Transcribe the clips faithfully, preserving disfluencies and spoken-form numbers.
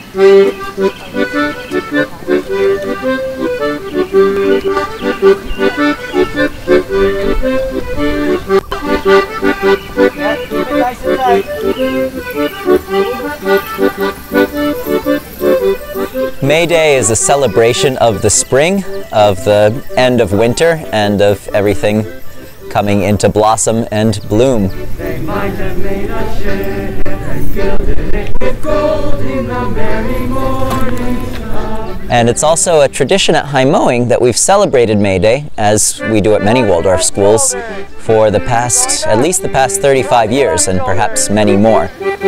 May Day is a celebration of the spring, of the end of winter, and of everything coming into blossom and bloom. They might have made a shed and gilded it with gold in the merry morning. And it's also a tradition at High Mowing that we've celebrated May Day, as we do at many Waldorf schools, for the past, at least the past thirty-five years, and perhaps many more.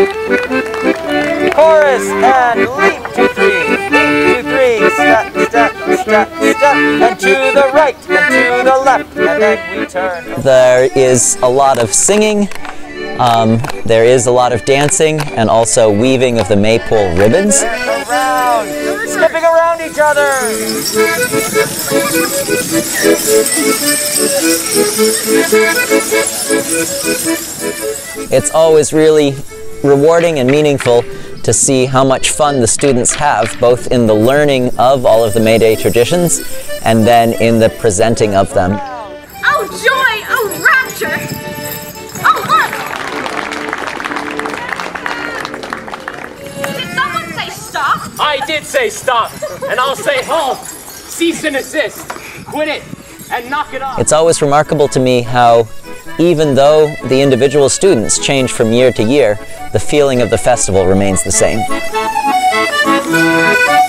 Chorus and leap to three, leap to three, step, step, step, step, and to the right, and to the left, and then we turn. There is a lot of singing, um, there is a lot of dancing, and also weaving of the maypole ribbons. Around, skipping around each other. It's always really rewarding and meaningful to see how much fun the students have, both in the learning of all of the May Day traditions and then in the presenting of them. Oh joy! Oh rapture! Oh look! Did someone say stop? I did say stop, and I'll say halt, cease and desist, quit it, and knock it off. It's always remarkable to me how, even though the individual students change from year to year, the feeling of the festival remains the same.